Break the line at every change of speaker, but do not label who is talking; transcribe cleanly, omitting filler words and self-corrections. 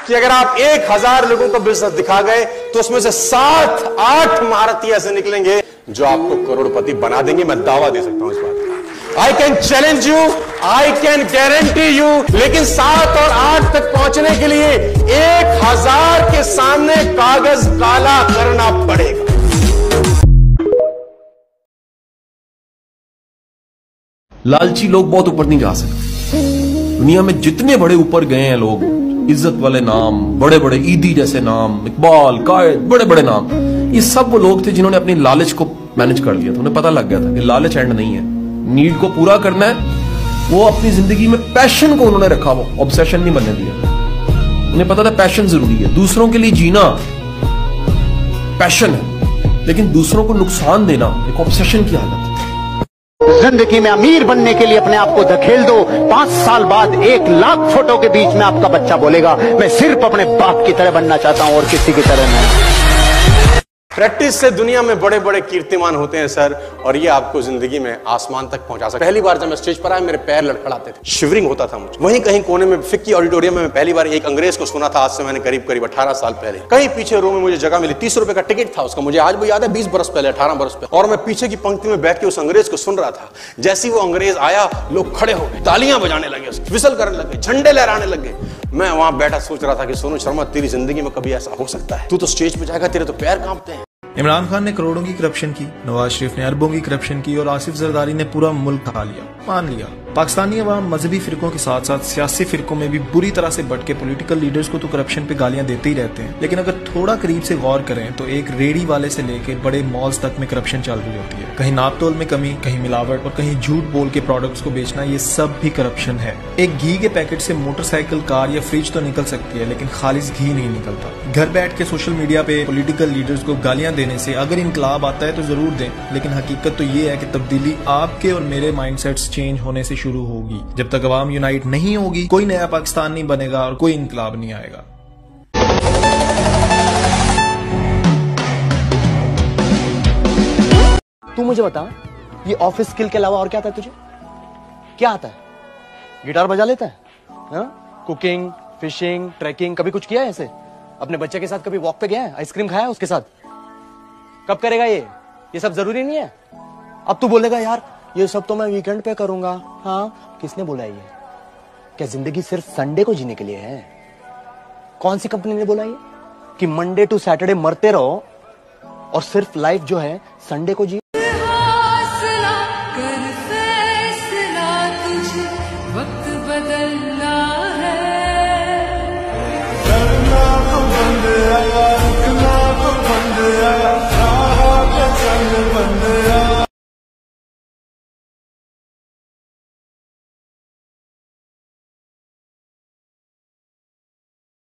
कि अगर आप 1000 लोगों को बिजनेस दिखा गए तो उसमें से 7-8 महारथी ऐसे निकलेंगे जो आपको करोड़पति बना देंगे। मैं दावा दे सकता हूं इस बात का। I can challenge you, I can guarantee you. लेकिन 7 और 8 तक पहुंचने के लिए 1000 के सामने कागज काला करना पड़ेगा।
लालची लोग बहुत ऊपर नहीं जा सकते। दुनिया में जितने बड़े ऊपर गए हैं लोग, इज्जत वाले नाम, बड़े बड़े ईदी जैसे नाम, इकबाल, कायद, बड़े बड़े नाम, ये सब वो लोग थे जिन्होंने अपनी लालच को मैनेज कर लिया था। उन्हें पता लग गया था कि लालच एंड नहीं है, नीड को पूरा करना है। वो अपनी जिंदगी में पैशन को उन्होंने रखा, वो ऑब्सेशन नहीं बनने दिया। उन्हें पता था पैशन जरूरी है, दूसरों के लिए जीना पैशन है, लेकिन दूसरों को नुकसान देना एक ऑब्सेशन की हालत है।
जिंदगी में अमीर बनने के लिए अपने आप को धकेल दो, 5 साल बाद 1 लाख फोटो के बीच में आपका बच्चा बोलेगा मैं सिर्फ अपने बाप की तरह बनना चाहता हूं और किसी की तरह नहीं।
प्रैक्टिस से दुनिया में बड़े बड़े कीर्तिमान होते हैं सर, और ये आपको जिंदगी में आसमान तक पहुंचा सकते हैं। पहली बार जब मैं स्टेज पर आया मेरे पैर लड़खड़ाते थे, शिवरिंग होता था मुझे। वहीं कहीं कोने में फिक्की ऑडिटोरियम में मैं पहली बार एक अंग्रेज को सुना था। आज से मैंने करीब 18 साल पहले। कहीं पीछे रो में मुझे जगह मिली, 30 रुपए का टिकट था उसका, मुझे आज भी याद है, 20 बरस पहले, 18 बरस पहले। और मैं पीछे की पंक्ति में बैठ के उस अंग्रेज को सुन रहा था। जैसे वो अंग्रेज आया, लोग खड़े हो गए, तालियां बजाने लगे, विसल करने लगे, झंडे लहराने लगे। मैं वहां बैठा सोच रहा था कि सोनू शर्मा तेरी जिंदगी में कभी ऐसा हो सकता है? तू तो स्टेज पे जाएगा, तेरे तो पैर कांपते हैं।
इमरान खान ने करोड़ों की करप्शन की, नवाज शरीफ ने अरबों की करप्शन की और आसिफ जरदारी ने पूरा मुल्क खा लिया। मान लिया पाकिस्तानी अवाम मजहबी फिरकों के साथ साथ सियासी फिरकों में भी बुरी तरह से बट के पॉलिटिकल लीडर्स को तो करप्शन पे गालियां देते ही रहते हैं। लेकिन अगर थोड़ा करीब से गौर करें तो एक रेडी वाले से लेकर बड़े मॉल्स तक में करप्शन चल रही होती है। कहीं नापतोल में कमी, कहीं मिलावट और कहीं झूठ बोल के प्रोडक्ट्स को बेचना, ये सब भी करप्शन है। एक घी के पैकेट से मोटरसाइकिल, कार या फ्रिज तो निकल सकती है, लेकिन खालिस घी नहीं निकलता। घर बैठ के सोशल मीडिया पे पॉलिटिकल लीडर्स को गालियां देने से अगर इनकलाब आता है तो जरूर दें, लेकिन हकीकत तो ये है कि तब्दीली आपके और मेरे माइंडसेट्स चेंज होने से शुरू होगी। जब तक अवाम यूनाइट नहीं होगी, कोई नया पाकिस्तान नहीं बनेगा और कोई इनकलाब नहीं आएगा।
तू मुझे बता, ये ऑफिस स्किल के अलावा और क्या आता है तुझे? क्या आता है? गिटार बजा लेता है? कुकिंग, फिशिंग, ट्रैकिंग, कभी कुछ किया है ऐसे? अपने बच्चे के साथ कभी वॉक पे गया है? आइसक्रीम खाया है उसके साथ? कब करेगा ये सब जरूरी नहीं है। अब तू बोलेगा यार ये सब तो मैं वीकेंड पे करूंगा। हाँ, किसने बोला ये? क्या जिंदगी सिर्फ संडे को जीने के लिए है? कौन सी कंपनी ने बोला ये कि मंडे टू सैटरडे मरते रहो और सिर्फ लाइफ जो है संडे को जी?